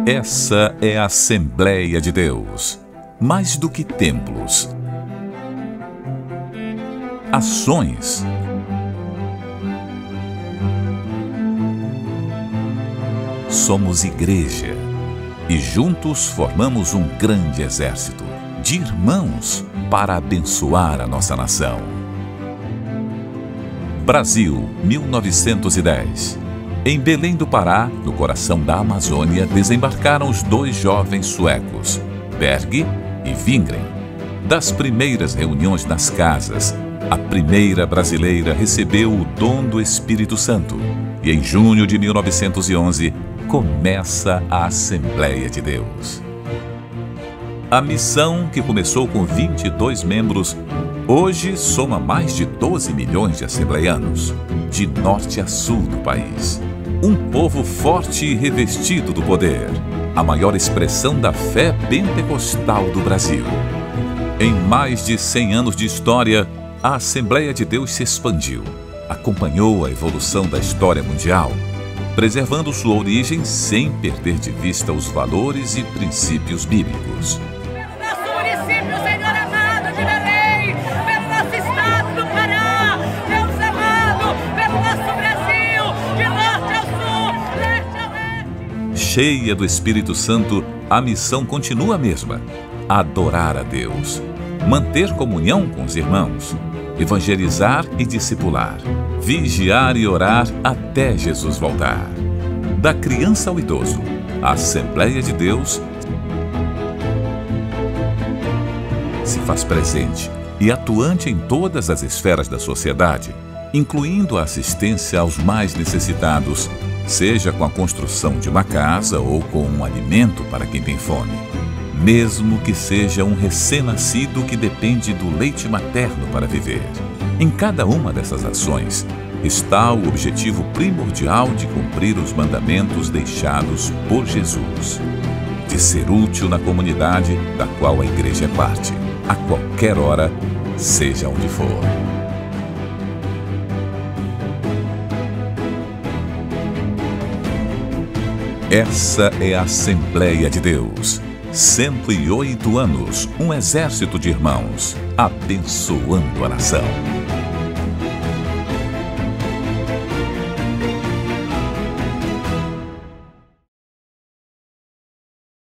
Essa é a Assembleia de Deus. Mais do que templos, ações, somos igreja e juntos formamos um grande exército de irmãos para abençoar a nossa nação. Brasil, 1910. Em Belém do Pará, no coração da Amazônia, desembarcaram os dois jovens suecos, Berg e Wingren. Das primeiras reuniões nas casas, a primeira brasileira recebeu o dom do Espírito Santo. E em junho de 1911, começa a Assembleia de Deus. A missão, que começou com 22 membros, hoje soma mais de 12 milhões de assembleianos, de norte a sul do país. Um povo forte e revestido do poder, a maior expressão da fé pentecostal do Brasil. Em mais de 100 anos de história, a Assembleia de Deus se expandiu, acompanhou a evolução da história mundial, preservando sua origem sem perder de vista os valores e princípios bíblicos. Cheia do Espírito Santo, a missão continua a mesma: adorar a Deus, manter comunhão com os irmãos, evangelizar e discipular, vigiar e orar até Jesus voltar. Da criança ao idoso, a Assembleia de Deus se faz presente e atuante em todas as esferas da sociedade, incluindo a assistência aos mais necessitados, seja com a construção de uma casa ou com um alimento para quem tem fome. Mesmo que seja um recém-nascido que depende do leite materno para viver. Em cada uma dessas ações está o objetivo primordial de cumprir os mandamentos deixados por Jesus, de ser útil na comunidade da qual a igreja é parte, a qualquer hora, seja onde for. Essa é a Assembleia de Deus. 108 anos, um exército de irmãos, abençoando a nação.